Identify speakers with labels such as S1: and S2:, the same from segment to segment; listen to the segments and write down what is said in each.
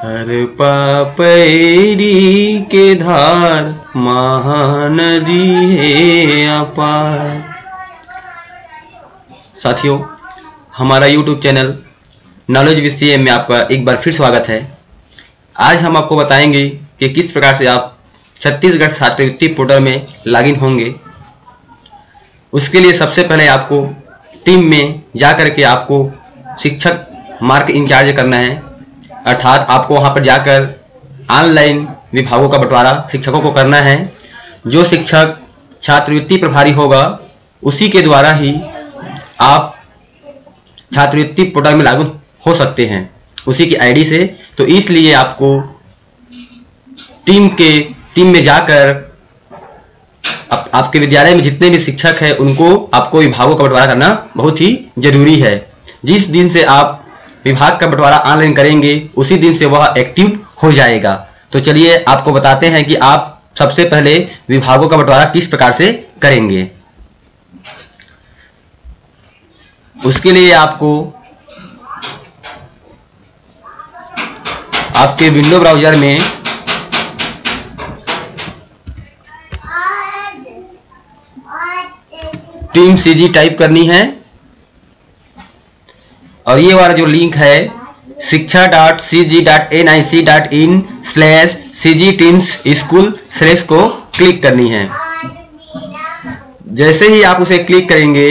S1: हर पापैरी के धार महानदी है अपार। साथियों, हमारा YouTube चैनल नॉलेज विषय में आपका एक बार फिर स्वागत है। आज हम आपको बताएंगे कि किस प्रकार से आप छत्तीसगढ़ छात्रवृत्ति पोर्टल में लॉगिन होंगे। उसके लिए सबसे पहले आपको टीम में जाकर के आपको शिक्षक मार्क इंचार्ज करना है, अर्थात आपको वहां पर जाकर ऑनलाइन विभागों का बंटवारा शिक्षकों को करना है। जो शिक्षक छात्रवृत्ति प्रभारी होगा उसी के द्वारा ही आप छात्रवृत्ति पोर्टल में लागू हो सकते हैं, उसी की आईडी से। तो इसलिए आपको टीम में जाकर आपके विद्यालय में जितने भी शिक्षक हैं उनको आपको विभागों का बंटवारा करना बहुत ही जरूरी है। जिस दिन से आप विभाग का बंटवारा ऑनलाइन करेंगे उसी दिन से वह एक्टिव हो जाएगा। तो चलिए आपको बताते हैं कि आप सबसे पहले विभागों का बंटवारा किस प्रकार से करेंगे। उसके लिए आपको आपके विंडो ब्राउज़र में टीम सीजी टाइप करनी है और ये वाला जो लिंक है शिक्षा.cg.nic.in/cgteamschool/ को क्लिक करनी है। जैसे ही आप उसे क्लिक करेंगे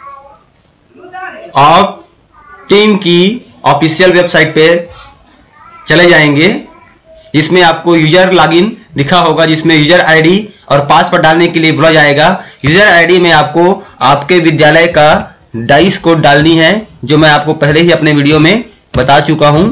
S1: आप टीम की ऑफिशियल वेबसाइट पे चले जाएंगे, जिसमें आपको यूजर लॉगिन लिखा होगा, जिसमें यूजर आईडी और पासवर्ड डालने के लिए बोला जाएगा। यूजर आईडी में आपको आपके विद्यालय का डाइस कोड डालनी है, जो मैं आपको पहले ही अपने वीडियो में बता चुका हूं।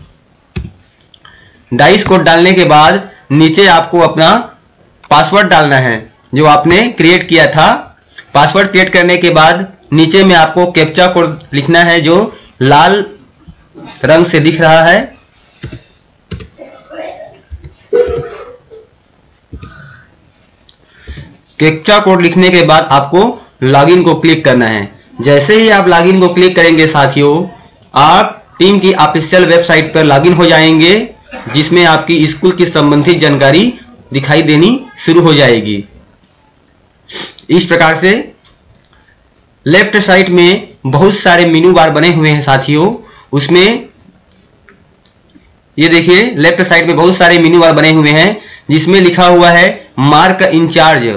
S1: डाइस कोड डालने के बाद नीचे आपको अपना पासवर्ड डालना है जो आपने क्रिएट किया था। पासवर्ड क्रिएट करने के बाद नीचे में आपको कैप्चा कोड लिखना है, जो लाल रंग से दिख रहा है। कैप्चा कोड लिखने के बाद आपको लॉगिन को क्लिक करना है। जैसे ही आप लॉगिन को क्लिक करेंगे साथियों, आप टीम की ऑफिशियल वेबसाइट पर लॉगिन हो जाएंगे, जिसमें आपकी स्कूल की संबंधित जानकारी दिखाई देनी शुरू हो जाएगी। इस प्रकार से लेफ्ट साइड में बहुत सारे मेनू बार बने हुए हैं साथियों। उसमें ये देखिए, लेफ्ट साइड में बहुत सारे मेनू बार बने हुए हैं, जिसमें लिखा हुआ है मार्क इंचार्ज।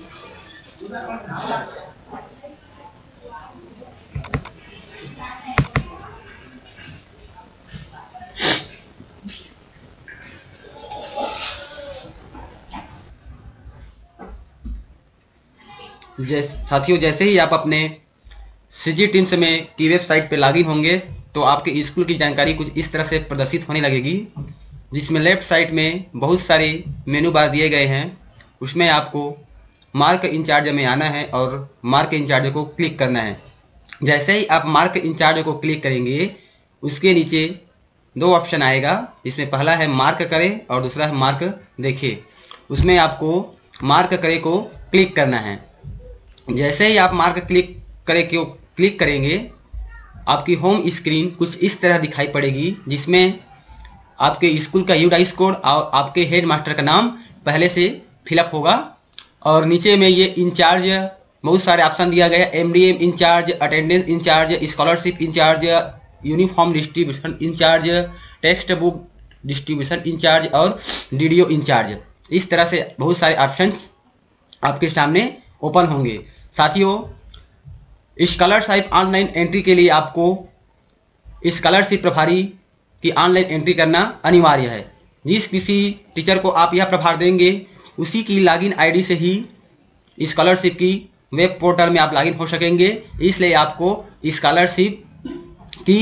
S1: साथियों, जैसे ही आप अपने सीजी टीम्स में की वेबसाइट पे लॉगिन होंगे तो आपके स्कूल की जानकारी कुछ इस तरह से प्रदर्शित होने लगेगी, जिसमें लेफ्ट साइड में बहुत सारे मेनू बार दिए गए हैं। उसमें आपको मार्क इंचार्ज में आना है और मार्क इंचार्ज को क्लिक करना है। जैसे ही आप मार्क इंचार्ज को क्लिक करेंगे, उसके नीचे दो ऑप्शन आएगा, जिसमें पहला है मार्क करें और दूसरा है मार्क देखें। उसमें आपको मार्क करें को क्लिक करना है। जैसे ही आप मार्क क्लिक करेंगे, आपकी होम स्क्रीन कुछ इस तरह दिखाई पड़ेगी, जिसमें आपके स्कूल का यूडाइस कोड और आपके हेड मास्टर का नाम पहले से फिलअप होगा। और नीचे में ये इंचार्ज बहुत सारे ऑप्शन दिया गया है, MDM incharge, attendance incharge, scholarship incharge, uniform distribution incharge, textbook distribution incharge और डीडीओ इंचार्ज। इस तरह से बहुत सारे ऑप्शन आपके सामने ओपन होंगे। साथियों, स्कॉलरशिप ऑनलाइन एंट्री के लिए आपको स्कॉलरशिप प्रभारी की ऑनलाइन एंट्री करना अनिवार्य है। जिस किसी टीचर को आप यह प्रभार देंगे, उसी की लॉगिन आईडी से ही स्कॉलरशिप की वेब पोर्टल में आप लॉगिन हो सकेंगे। इसलिए आपको स्कॉलरशिप की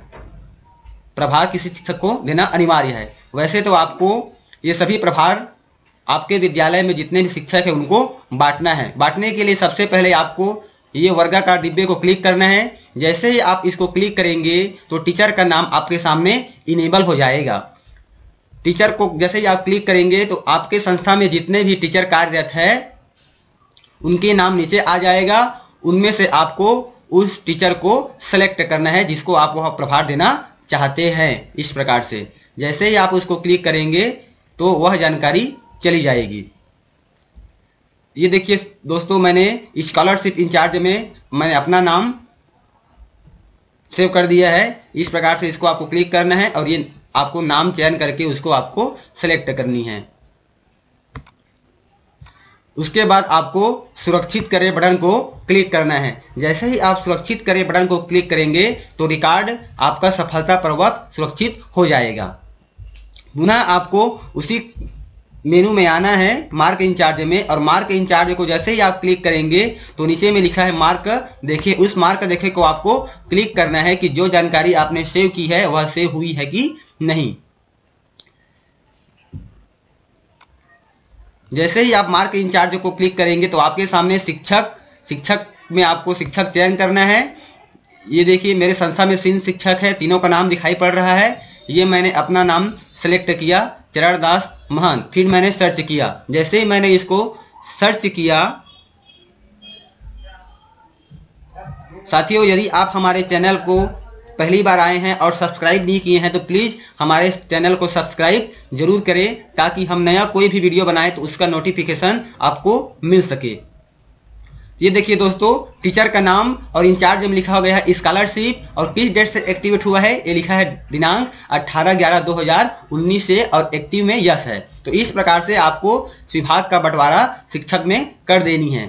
S1: प्रभार किसी शिक्षक को देना अनिवार्य है। वैसे तो आपको ये सभी प्रभार आपके विद्यालय में जितने भी शिक्षक हैं उनको बांटना है। बांटने के लिए सबसे पहले आपको ये वर्गाकार डिब्बे को क्लिक करना है। जैसे ही आप इसको क्लिक करेंगे तो टीचर का नाम आपके सामने इनेबल हो जाएगा। टीचर को जैसे ही आप क्लिक करेंगे तो आपके संस्था में जितने भी टीचर कार्यरत है उनके नाम नीचे आ जाएगा। उनमें से आपको उस टीचर को सेलेक्ट करना है जिसको आप वह प्रभार देना चाहते हैं। इस प्रकार से जैसे ही आप उसको क्लिक करेंगे तो वह जानकारी चली जाएगी। ये देखिए दोस्तों, मैंने स्कॉलरशिप इंचार्ज में मैंने अपना नाम सेव कर दिया है। इस प्रकार से इसको आपको क्लिक करना है और ये आपको नाम चयन करके उसको आपको सेलेक्ट करनी है। उसके बाद आपको सुरक्षित करें बटन को क्लिक करना है। जैसे ही आप सुरक्षित करें बटन को क्लिक करेंगे तो रिकॉर्ड आपका सफलतापूर्वक सुरक्षित हो जाएगा। पुनः आपको उसी मेनू में आना है मार्क इंचार्ज में, और मार्क इंचार्ज को जैसे ही आप क्लिक करेंगे तो नीचे में लिखा है मार्क। देखिए उस मार्क देखे को आपको क्लिक करना है कि जो जानकारी आपने सेव की है वह सेव हुई है कि नहीं। जैसे ही आप मार्क इंचार्ज को क्लिक करेंगे तो आपके सामने शिक्षक में आपको शिक्षक चयन करना है। ये देखिए मेरे संस्था में 3 शिक्षक है, तीनों का नाम दिखाई पड़ रहा है। ये मैंने अपना नाम सेलेक्ट किया, चरण दास महंत। फिर मैंने सर्च किया। जैसे ही मैंने इसको सर्च किया, साथियों यदि आप हमारे चैनल को पहली बार आए हैं और सब्सक्राइब नहीं किए हैं तो प्लीज हमारे चैनल को सब्सक्राइब जरूर करें, ताकि हम नया कोई भी वीडियो बनाए तो उसका नोटिफिकेशन आपको मिल सके। ये देखिए दोस्तों, टीचर का नाम और इंचार्ज में लिखा हो गया है स्कॉलरशिप, और किस डेट से एक्टिवेट हुआ है ये लिखा है दिनांक 18/11/2019 से, और एक्टिव में यस है। तो इस प्रकार से आपको विभाग का बंटवारा शिक्षक में कर देनी है।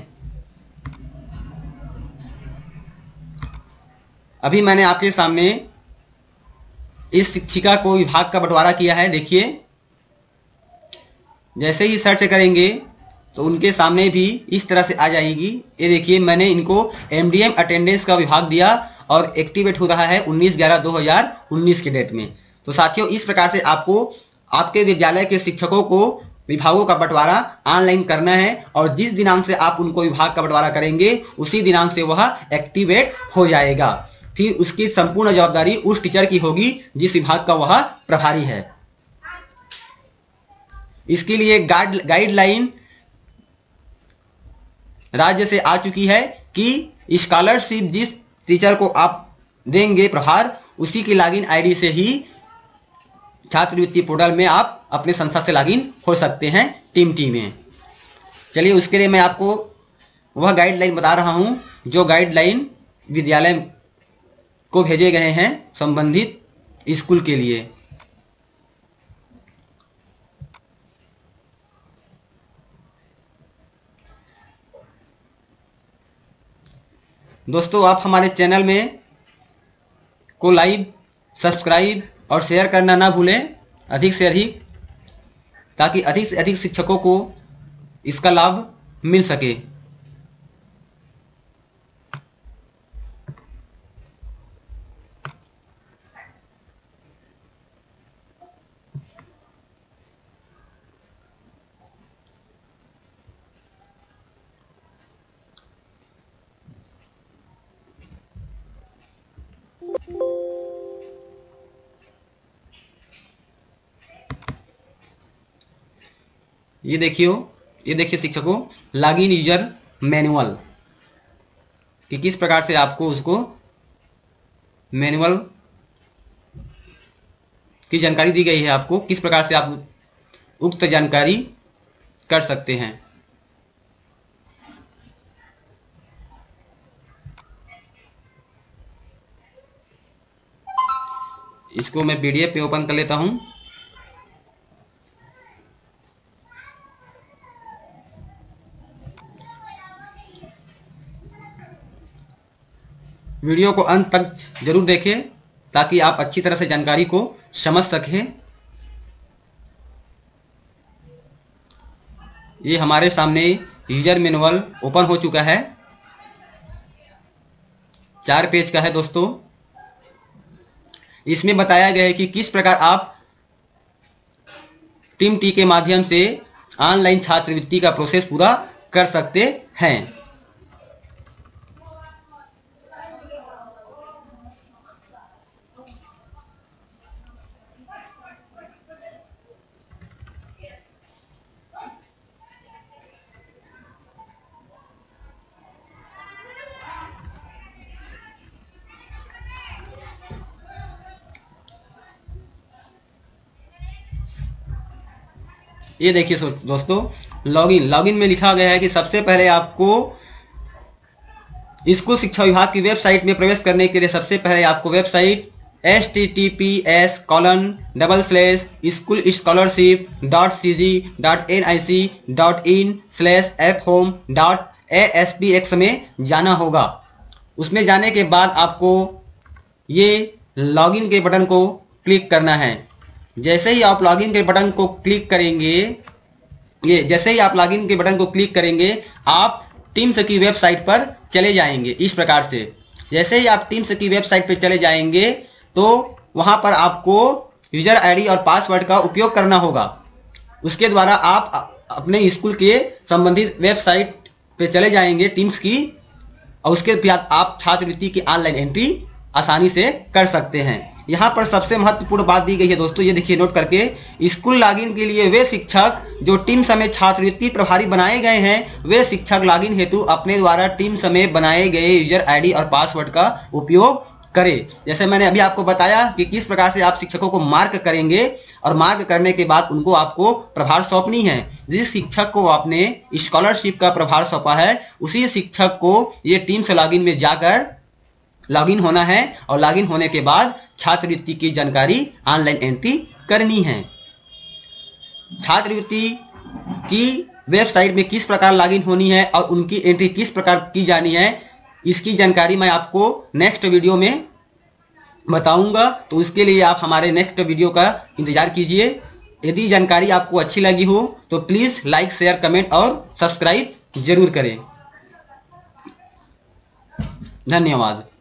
S1: अभी मैंने आपके सामने इस शिक्षिका को विभाग का बंटवारा किया है। देखिए जैसे ही सर्च करेंगे तो उनके सामने भी इस तरह से आ जाएगी। ये देखिए मैंने इनको एमडीएम अटेंडेंस का विभाग दिया और एक्टिवेट हो रहा है 19/11/2019 के डेट में। तो साथियों इस प्रकार से आपको आपके विद्यालय के शिक्षकों को विभागों का बंटवारा ऑनलाइन करना है, और जिस दिनांक से आप उनको विभाग का बंटवारा करेंगे उसी दिनांक से वह एक्टिवेट हो जाएगा। फिर उसकी संपूर्ण जवाबदारी उस टीचर की होगी जिस विभाग का वह प्रभारी है। इसके लिए गाइडलाइन राज्य से आ चुकी है कि स्कॉलरशिप जिस टीचर को आप देंगे प्रभार, उसी की लॉगिन आईडी से ही छात्रवृत्ति पोर्टल में आप अपने संस्था से लॉगिन हो सकते हैं टीम में। चलिए उसके लिए मैं आपको वह गाइडलाइन बता रहा हूं जो गाइडलाइन विद्यालय को भेजे गए हैं संबंधित स्कूल के लिए। दोस्तों आप हमारे चैनल में को लाइक, सब्सक्राइब और शेयर करना ना भूलें अधिक से अधिक, ताकि अधिक से अधिक शिक्षकों को इसका लाभ मिल सके। ये देखिए शिक्षकों लॉगिन यूजर मैनुअल कि किस प्रकार से आपको उसको मैनुअल की जानकारी दी गई है, आपको किस प्रकार से आप उक्त जानकारी कर सकते हैं। इसको मैं पीडीएफ पे ओपन कर लेता हूं। वीडियो को अंत तक जरूर देखें ताकि आप अच्छी तरह से जानकारी को समझ सकें। ये हमारे सामने यूजर मैनुअल ओपन हो चुका है, 4 पेज का है दोस्तों। इसमें बताया गया है कि किस प्रकार आप टीम टी के माध्यम से ऑनलाइन छात्रवृत्ति का प्रोसेस पूरा कर सकते हैं। ये देखिए दोस्तों, लॉगिन में लिखा गया है कि सबसे पहले आपको स्कूल शिक्षा विभाग की वेबसाइट में प्रवेश करने के लिए सबसे पहले आपको वेबसाइट https://scholarship.cg.nic.in/fhome.aspx में जाना होगा। उसमें जाने के बाद आपको ये लॉगिन के बटन को क्लिक करना है। जैसे ही आप लॉगिन के बटन को क्लिक करेंगे, आप टीम्स की वेबसाइट पर चले जाएंगे। इस प्रकार से जैसे ही आप टीम्स की वेबसाइट पर चले जाएंगे तो वहां पर आपको यूजर आईडी और पासवर्ड का उपयोग करना होगा। उसके द्वारा आप अपने स्कूल के संबंधित वेबसाइट पे चले जाएंगे टीम्स की, और उसके बाद आप छात्रवृत्ति की ऑनलाइन एंट्री आसानी से कर सकते हैं। यहाँ पर सबसे महत्वपूर्ण बात दी गई है दोस्तों, ये देखिए नोट करके, स्कूल लॉगिन के लिए वे शिक्षक जो टीम समेत छात्रवृत्ति प्रभारी बनाए गए हैं, वे शिक्षक लॉगिन हेतु अपने द्वारा टीम समेत बनाए गए यूजर आईडी और पासवर्ड का उपयोग करें। जैसे मैंने अभी आपको बताया कि किस प्रकार से आप शिक्षकों को मार्क करेंगे, और मार्क करने के बाद उनको आपको प्रभार सौंपनी है। जिस शिक्षक को आपने स्कॉलरशिप का प्रभार सौंपा है, उसी शिक्षक को ये टीम्स लॉगिन में जाकर लॉगिन होना है, और लॉगिन होने के बाद छात्रवृत्ति की जानकारी ऑनलाइन एंट्री करनी है। छात्रवृत्ति की वेबसाइट में किस प्रकार लॉगिन होनी है और उनकी एंट्री किस प्रकार की जानी है, इसकी जानकारी मैं आपको नेक्स्ट वीडियो में बताऊंगा। तो उसके लिए आप हमारे नेक्स्ट वीडियो का इंतजार कीजिए। यदि जानकारी आपको अच्छी लगी हो तो प्लीज लाइक, शेयर, कमेंट और सब्सक्राइब जरूर करें। धन्यवाद।